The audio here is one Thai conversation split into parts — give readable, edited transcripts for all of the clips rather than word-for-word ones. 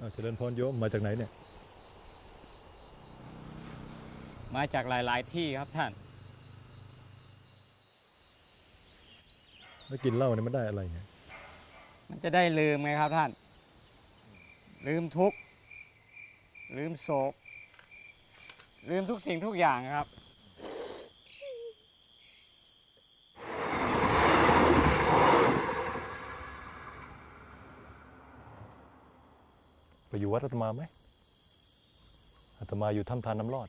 เจริญพรโยมมาจากไหนเนี่ยมาจากหลายๆที่ครับท่านแล้วกินเหล้าเนี่ยมันได้อะไรเนี่ยมันจะได้ลืมไงครับท่านลืมทุกข์ลืมโศกลืมทุกสิ่งทุกอย่างครับไปอยู่วัดอาตมาไหมอาตมาอยู่ถ้ำทานน้ำรอด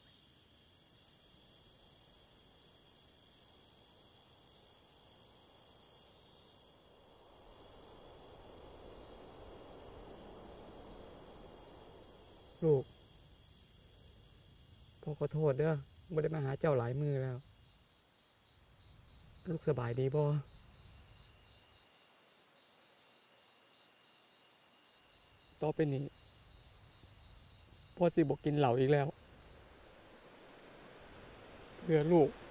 ลูกพ่อขอโทษเด้อไม่ได้มาหาเจ้าหลายมือแล้วลูกสบายดีบ่ต่อไปนี้พ่อสิบอกกินเหล้าอีกแล้วเพื่อลูก